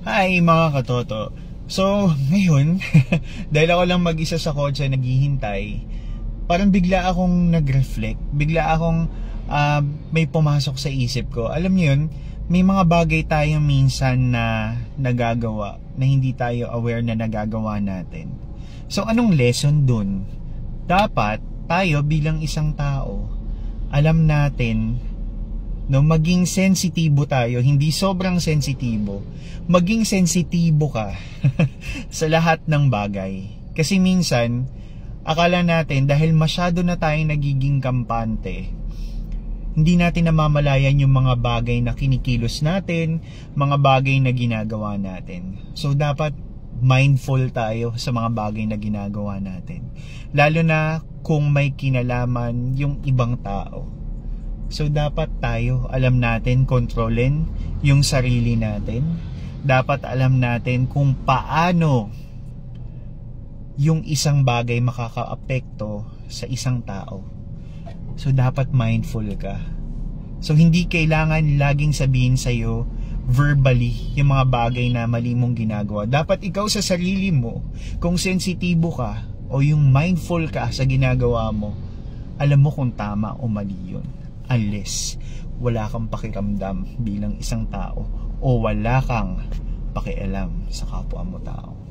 Hi mga katoto. So, ngayon, dahil ako lang mag-isa sa kotse naghihintay, parang bigla akong nag-reflect. Bigla akong may pumasok sa isip ko. Alam niyo yun, may mga bagay tayo minsan na nagagawa na hindi tayo aware na nagagawa natin. So, anong lesson dun? Dapat tayo bilang isang tao, alam natin no, maging sensitibo tayo, hindi sobrang sensitibo. Maging sensitibo ka sa lahat ng bagay. Kasi minsan, akala natin dahil masyado na tayong nagiging kampante, hindi natin namamalayan yung mga bagay na kinikilos natin, mga bagay na ginagawa natin. So dapat mindful tayo sa mga bagay na ginagawa natin. Lalo na kung may kinalaman yung ibang tao. So dapat tayo, alam natin kontrolin yung sarili natin. Dapat alam natin kung paano yung isang bagay makakaapekto sa isang tao. So dapat mindful ka. So hindi kailangan laging sabihin sa'yo verbally yung mga bagay na mali mong ginagawa. Dapat ikaw sa sarili mo, kung sensitibo ka o yung mindful ka sa ginagawa mo, alam mo kung tama o mali yun. Unless wala kang pakiramdam bilang isang tao o wala kang pakialam sa kapwa mo tao.